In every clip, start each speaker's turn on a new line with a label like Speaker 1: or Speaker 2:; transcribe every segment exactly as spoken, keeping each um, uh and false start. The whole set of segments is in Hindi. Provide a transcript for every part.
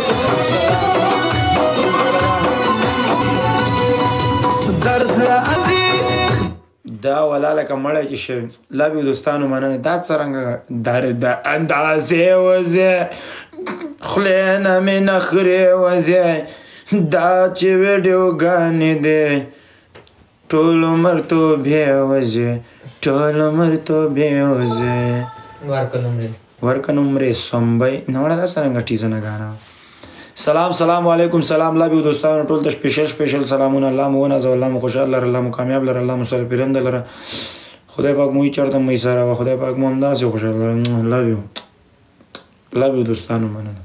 Speaker 1: دا ولا لکه مړی چې شوی لبې دوستانو مننه دا څرنګه درد اندازې وځې خولې نه مې نخرې وځې دا چې ویډیوګانې دی ټول عمر توبې وځې ټول عمر توبې وځې ورکه نمرې سومبۍ نوړه دا څرنګه ټیزنه ګانا سلام سلام علیکم سلام لبی دوستانو ټول ته سپیشل سپیشل سلامونه الله مو ونازو الله مو خوشحال لره الله مو کامیاب لره الله مو سره پیرند لره خدای پاک مو چرته مې سره و خدای پاک مو همداسې خوشحال لره لبی لبی دوستانو مننه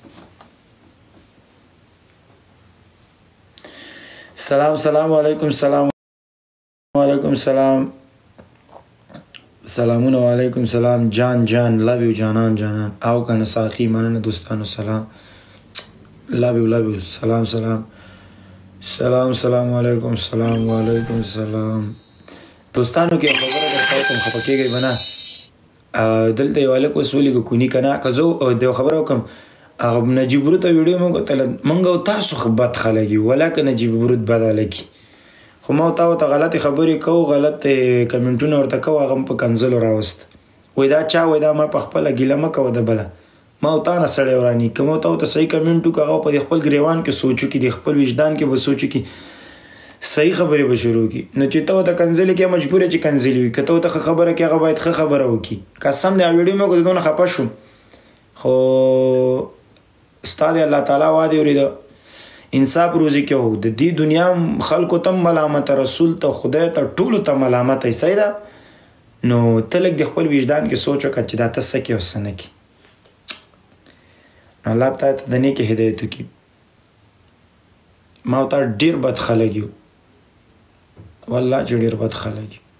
Speaker 1: سلام سلام علیکم سلام علیکم سلام سلامونه علیکم سلام جان جان لبی جانان جانان او کنه ساقی مننه دوستانو سلام love you love you سلام سلام سلام سلام علیکم سلام علیکم سلام دوستانو کې خبره درته کوم خپه کېږئ به نه دلته یو هلک اوس ولیکه کوني که نه که زه د یو خبره وکړم هغه نجیب ورود ته ویډیو مو کتله موږ او تاسو خو بد خلک یو ولکه نجیب ورود بد هلک خو ما تا ورته غلطې خبرې کوو غلط کمنټونه ورته کوو هغه م په کنځلو راوست وایي دا چا وایي دا ما په خپله ګیله مه کوه د بله ما او تا نه سړی وراني که ما ته ورته صحیح کمنټ وکړو هغه په خپل ګریوان کې سوچ وکړي د خپل وجدان کې به سوچ وکړي صحیح خبرې به شروع کړي نو چې ته ورته کنځلې کې مجبوره چې کنځلې وي که ته ورته ښه خبره کوې هغه باید ښه خبره وکړي قسم دی ویډیو مې وکړو دونه خفه شوم خو ستا دی الله تعالی وعدې اورېده انصاف روزي کې هو د دې دنیا خلکو ته ملامته رسول ته خدای ته ټولو ته ملامته صحیح ده نو ته لږ د خپل وجدان کې سوچ وکړه چې دا ته څه کوې او څه نه کوې الله تا ته د نیکې هدایت وکړي ما ورته ډېر بد خلک یو والله چې ډېر بد خلک یو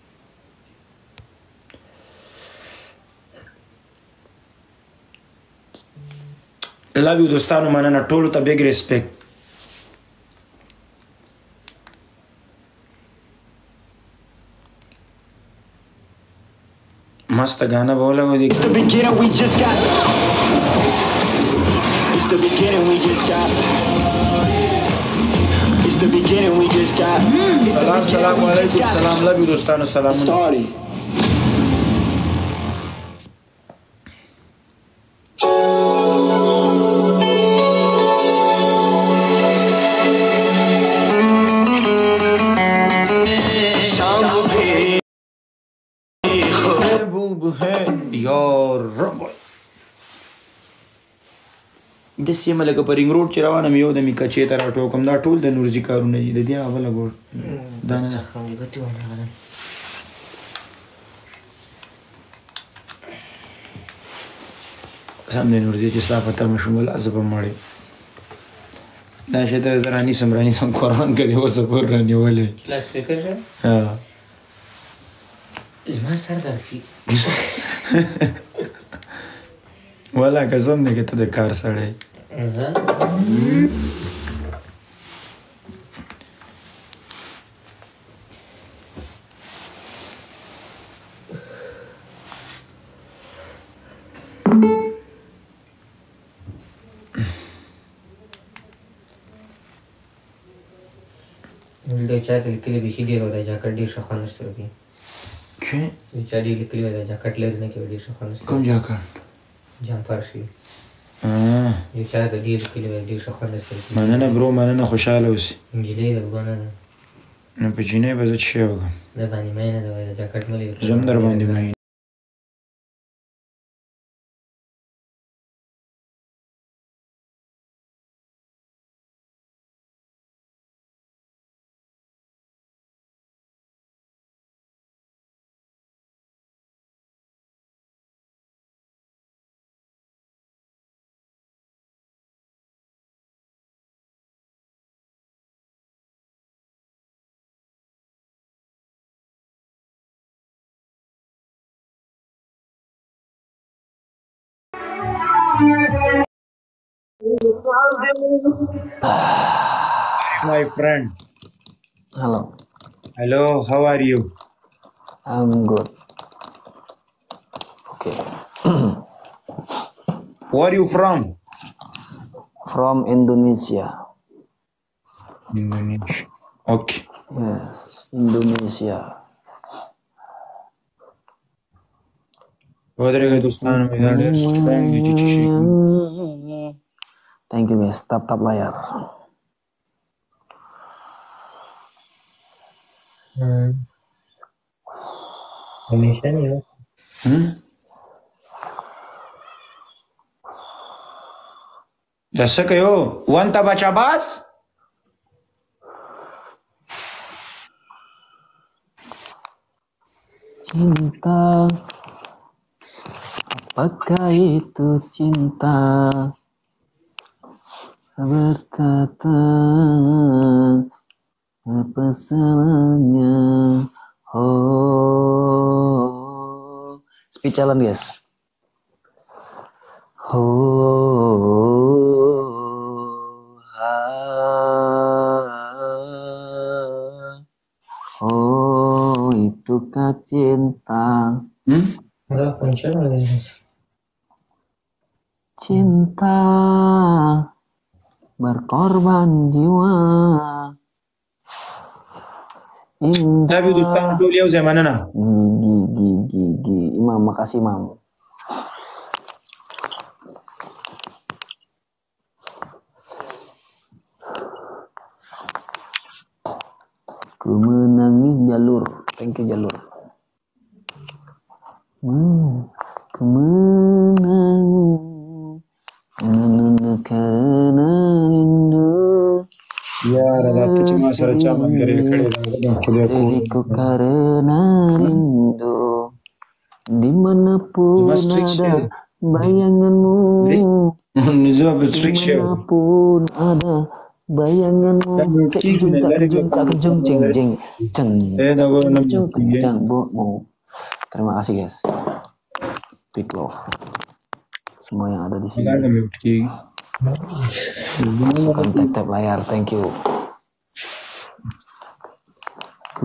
Speaker 1: لو یو دوستانو مننه ټولو ته بیګ ریسپیکټ مست गाना बोला वो देख the beginning we just got It's the beginning we just got It's the beginning we just got Salam salam alaikum salam love you dostano salam started د سیمه لکه په رینګ روډ چې روانه مې یو د مې کچې ته راټوکم دا ټول د نورزي کارونه دي د دې هغه بله ګوډ دا نه سم د نورزي چې ستا په تمه شوم ولا زه به مړ یم دا شی ته زه رانیسم رانیسم قرآن کې دې اوسه پور رانیولی
Speaker 2: زما سر درد کېږي
Speaker 1: والا قسم دی که ته د کار سړی
Speaker 2: دلته چا ته لیکلي بیخي ډېر و دا جاکټ ډېر ښه خوند درسره کوي چا ډېر لیکلي وی دا جاکټ لرې نه کوي ډېر ښه خوند درسره
Speaker 1: کوم جاکټ
Speaker 2: جمپر شي یو چا ته ډېر لیکلي وی ډېر ښه خوند درسره کوي
Speaker 1: مننه برو مننه خوشحاله اوسې
Speaker 2: نجلۍ ده ورونه ده
Speaker 1: نو په جینۍ به زه څه شی وکړم
Speaker 2: در باندې مینه ده وایي دا جاکټ مه لري
Speaker 1: زه هم در باندې مین My friend.
Speaker 3: Hello.
Speaker 1: Hello, how are you?
Speaker 3: I'm good. Okay.
Speaker 1: Where are you from?
Speaker 3: from Indonesia.
Speaker 1: Indonesia. Okay.
Speaker 3: Yes, Indonesia.
Speaker 1: ودرېږه دوستانو مې دا ډېر strong دي چې شي
Speaker 3: Thank you guys. Tap tap layar.
Speaker 2: Hmm. Indonesia nih ya.
Speaker 1: hmm? دا څه کوي او وانته بچا باس
Speaker 3: Cinta, apakah itu cinta? Berkata, apa salahnya? Oh, speech challenge guys. Oh, ah, oh, itukah cinta?
Speaker 1: hmm?
Speaker 2: Udah function lagi.
Speaker 3: Cinta berkorban jiwa.
Speaker 1: Tapi دوستانو ټول یو ځای مننه
Speaker 3: Gigi, gigi, gigi. Imam, makasih Imam. Ku menangis jalur. Thank you jalur. Hmm. Ku menangis karena rindu.
Speaker 1: یار دا ته چې ما سره چا ملګری کړی دا خدای کو
Speaker 3: Sedihku karena rindu. Dimanapun ada bayanganmu.
Speaker 1: نزو به ستریک شو
Speaker 3: Dimanapun ada bayanganmu. Cek jung tak jung tak jung jeng jeng jeng.
Speaker 1: eh da go na
Speaker 3: Jung
Speaker 1: mi
Speaker 3: jeng bo mo. Terima kasih guys. Big love. Semua yang ada di sini.
Speaker 1: na mi ki
Speaker 3: Kontak tab layar, thank you. Ku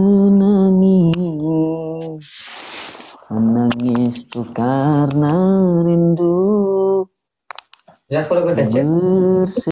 Speaker 3: menangis, menangis tuh karena rindu.
Speaker 2: Ya kalau gue cek.
Speaker 3: Berse-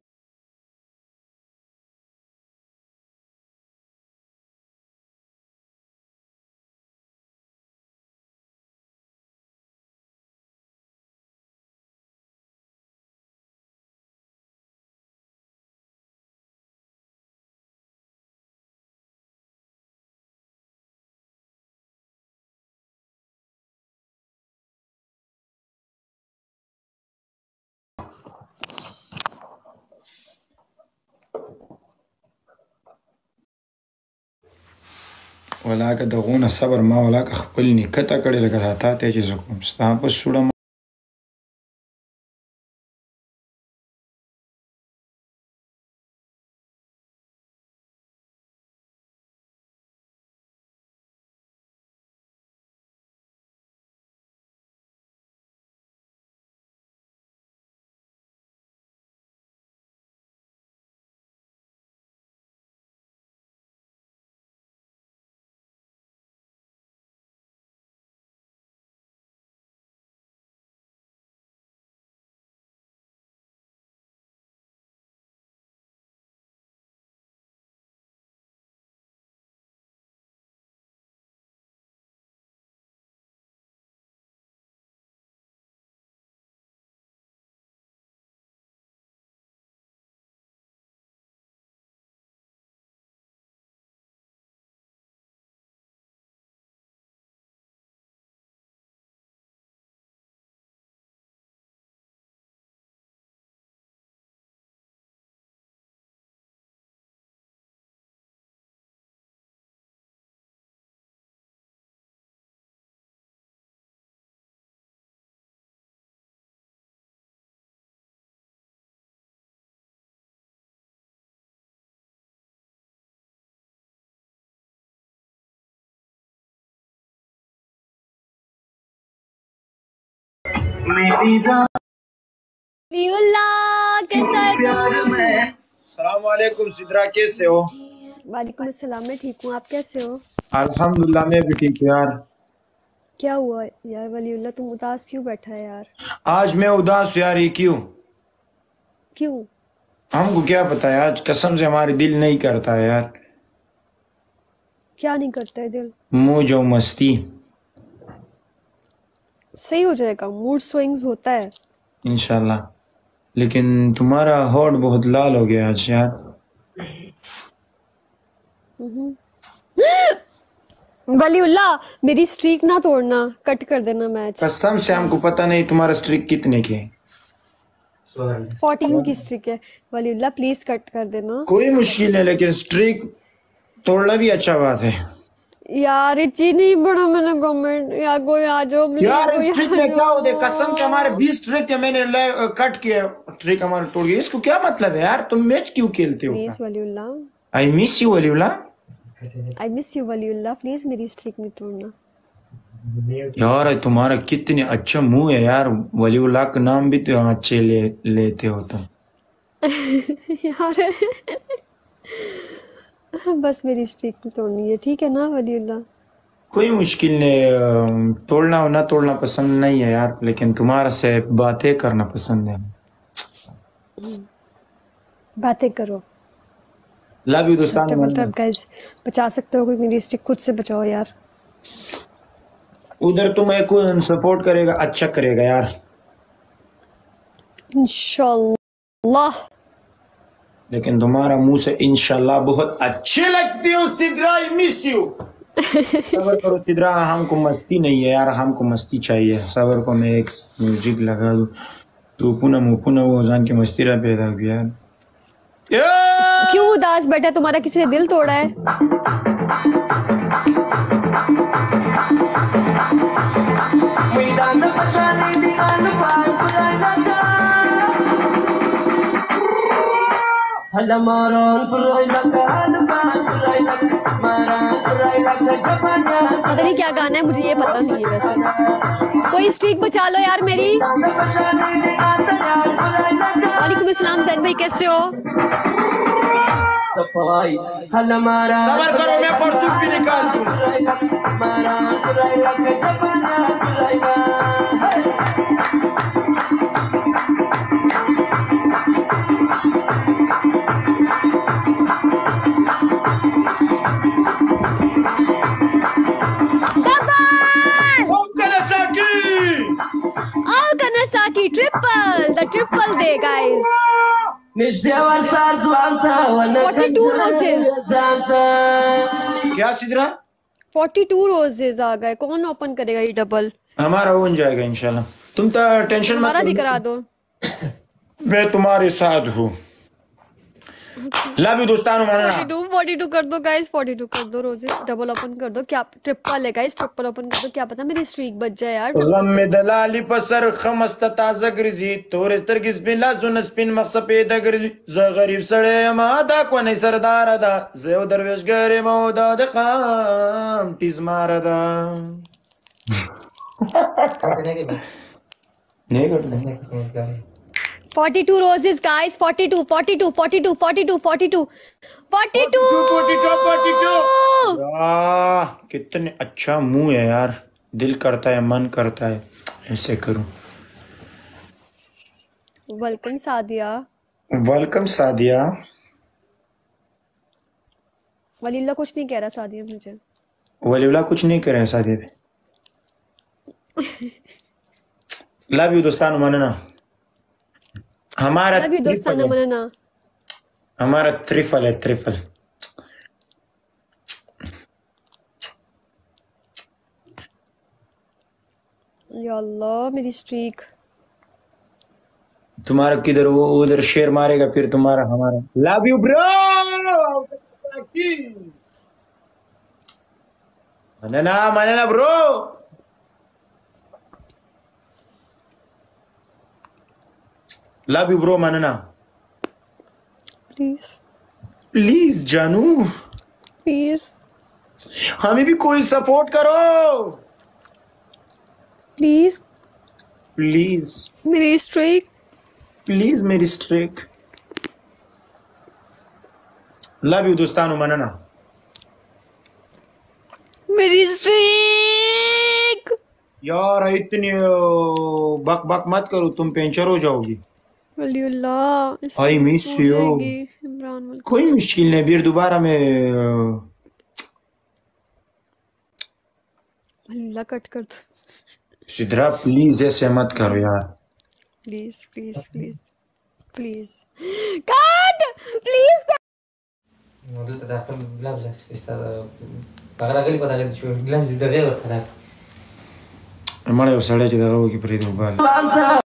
Speaker 1: ولاکه دغونه صبر ما ولاکه خپل نیکته کړی لکه تا ته چې زه کوم ستا په سوړه
Speaker 4: कैसा है तुम?
Speaker 1: السلام علیکم सिद्रा कैसे हो
Speaker 4: वालेकुम अस्सलाम, मैं ठीक हूँ। आप कैसे हो?
Speaker 1: अल्हम्दुलिल्लाह मैं भी ठीक हूँ यार
Speaker 4: क्या हुआ यार वलीउल्लाह, तुम उदास क्यों बैठा है यार?
Speaker 1: आज मैं उदास हूँ यार ये क्यों
Speaker 4: क्यों?
Speaker 1: हमको क्या पता है, आज कसम से हमारे दिल नहीं करता है यार।
Speaker 4: क्या नहीं करता है दिल?
Speaker 1: मौज और मस्ती।
Speaker 4: सही हो जाएगा, मूड स्विंग्स होता है।
Speaker 1: इंशाल्लाह। लेकिन तुम्हारा होठ बहुत लाल हो गया आज यार।
Speaker 4: वलीउल्लाह मेरी स्ट्रीक ना तोड़ना, कट कर देना मैच।
Speaker 1: कसम से हमको पता नहीं तुम्हारा स्ट्रिक कितने के।
Speaker 4: फोर्टीन की स्ट्रीक है वलीउल्लाह, प्लीज कट कर देना।
Speaker 1: कोई मुश्किल है, लेकिन स्ट्रिक तोड़ना भी अच्छा बात है
Speaker 4: यार। इची नहीं बड़ा मैंने कमेंट, या कोई आ जाओ प्लीज।
Speaker 1: यार।
Speaker 4: कोई
Speaker 1: स्ट्रिक
Speaker 4: आ
Speaker 1: में क्या होता है,
Speaker 4: जाओ।
Speaker 1: कसम से हमारे बीस स्ट्रिक है, मैंने ले- कट किया, स्ट्रिक हमारे तोड़ गया। इसको क्या मतलब है यार, तुम मैच क्यों खेलते हो?
Speaker 4: Please Waliullah,
Speaker 1: I miss you Waliullah.
Speaker 4: I miss you Waliullah, please मेरी स्ट्रीक नहीं तोड़ना।
Speaker 1: यार तुम्हारा कितने अच्छा मुंह है यार, वलीउल्लाह का नाम भी तो अच्छे ले लेते हो तुम।
Speaker 4: यार बस मेरी स्ट्रीक नहीं तोड़नी है, ठीक है ना वलीउल्लाह?
Speaker 1: कोई मुश्किल नहीं, तोड़ना हो ना तोड़ना पसंद नहीं है यार, लेकिन तुम्हारा से बातें करना पसंद है।
Speaker 4: बातें करो।
Speaker 1: लव यू दोस्तान।
Speaker 4: डबल टैप गाइस, बचा सकते हो कोई मेरी स्ट्रीक, खुद से बचाओ यार।
Speaker 1: उधर तुम्हें कोई सपोर्ट करेगा, अच्छा करेगा यार
Speaker 4: इंशाल्लाह।
Speaker 1: लेकिन तुम्हारा मुंह से इंशाल्लाह बहुत अच्छे लगते हो सिद्रा। आई मिस यू। सबर करो सिद्रा, हमको मस्ती नहीं है यार, हमको मस्ती चाहिए। सबर को मैं एक म्यूजिक लगा दूं तो पुनः मुपुनः वो जान के मस्ती रहा पैदा हो गया।
Speaker 4: क्यों उदास बैठा, तुम्हारा किसी ने दिल तोड़ा है? पता नहीं क्या गाना है, मुझे ये पता नहीं है वैसे। कोई स्ट्रीक बचा लो यार मेरी। वालेकुम अस्सलाम सैन भाई, कैसे हो?
Speaker 1: सबर करो, मैं परतूत भी निकाल दूं।
Speaker 4: Kawasaki triple, the triple day guys. forty-two roses.
Speaker 1: क्या सिद्रा?
Speaker 4: forty-two roses आ गए। कौन ओपन करेगा ये डबल?
Speaker 1: हमारा हो जाएगा इंशाल्लाह, तुम तो टेंशन मत
Speaker 4: हमारा भी
Speaker 1: लो।
Speaker 4: करा दो।
Speaker 1: मैं तुम्हारे साथ हूँ। लव यू दोस्तानो। माना
Speaker 4: forty-two, forty-two कर दो गाइस, forty-two कर दो रोजेस, डबल ओपन कर दो। क्या ट्रिपल है गाइस, ट्रिपल ओपन कर दो, क्या पता मेरी स्ट्रीक बच जाए यार।
Speaker 1: गम में दलाली पसर खमस्त ताजा ग्रिजी तोरे स्तरगिस बिला जुन स्पिन मक्सपे दगरिजी ज गरीब सड़े मादा को नहीं सरदार अदा ज़ेव दरवेश गरे मौदा द खाम टिज मारदा। नहीं करना।
Speaker 4: forty-two roses guys, forty-two, forty-two, forty-two, forty-two, forty-two, forty-two, forty-two।
Speaker 1: वाह कितने अच्छा मुंह है यार, दिल करता है, मन करता है ऐसे करूं।
Speaker 4: वेलकम सादिया।
Speaker 1: वेलकम सादिया।
Speaker 4: वलीला कुछ नहीं कह रहा सादिया मुझे।
Speaker 1: वलीला कुछ नहीं कह रहे सादिया पे। लव यू दोस्तानो मानना। हमारा
Speaker 4: अभी दोस्ताना मनना।
Speaker 1: हमारा त्रिफल है, त्रिफल।
Speaker 4: या अल्लाह मेरी स्ट्रीक।
Speaker 1: तुम्हारा किधर, वो उधर शेर मारेगा फिर तुम्हारा हमारा। Love you bro. मनना मनना ब्रो। लव यू ब्रो मनना।
Speaker 4: प्लीज
Speaker 1: प्लीज जानू,
Speaker 4: प्लीज
Speaker 1: हमें भी कोई सपोर्ट करो
Speaker 4: प्लीज।
Speaker 1: प्लीज
Speaker 4: मेरी स्ट्रीक।
Speaker 1: प्लीज मेरी स्ट्रिक। लव यू दोस्तानो मनना।
Speaker 4: मेरी स्ट्रीक।
Speaker 1: यार इतनी बक बक मत करो, तुम पेंचर हो जाओगी।
Speaker 4: वलीउल्लाह
Speaker 1: I miss
Speaker 4: टूट
Speaker 1: you.
Speaker 4: जाएगी इमरान मलिक
Speaker 1: कोई मुश्किल नहीं, फिर दोबारा मैं
Speaker 4: वलीउल्लाह कट कर दो
Speaker 1: सिद्रा प्लीज ऐसे मत करो यार।
Speaker 4: Please please please please cut please
Speaker 2: मोदल तदाखल ग्लव्स इस्ता अगर अगली पता लगे शो ग्लव्स दगे और खराब
Speaker 1: हमारे वो साढ़े चौदह की परी दोबारा